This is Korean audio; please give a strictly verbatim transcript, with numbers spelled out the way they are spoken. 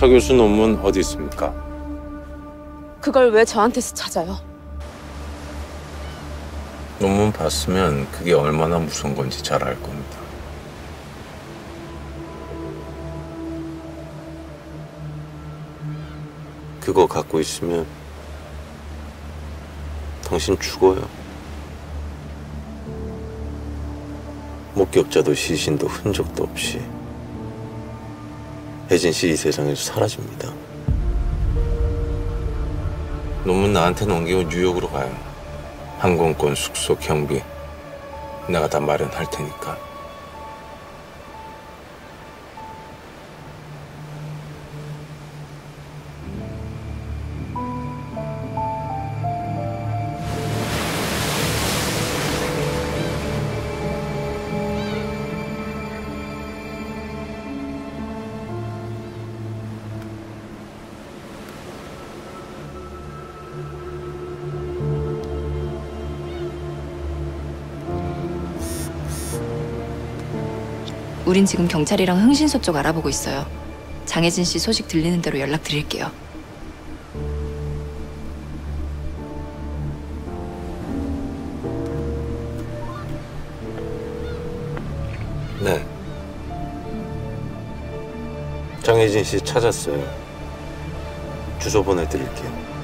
차 교수 논문 어디 있습니까? 그걸 왜 저한테서 찾아요? 논문 봤으면 그게 얼마나 무서운 건지 잘 알 겁니다. 그거 갖고 있으면 당신 죽어요. 목격자도 시신도 흔적도 없이 혜진 씨 이 세상에서 사라집니다. 논문 나한테 넘기고 뉴욕으로 가요. 항공권, 숙소, 경비 내가 다 마련할 테니까. 우린 지금 경찰이랑 흥신소 쪽 알아보고 있어요. 장혜진 씨 소식 들리는 대로 연락드릴게요. 네. 장혜진 씨 찾았어요. 주소 보내드릴게요.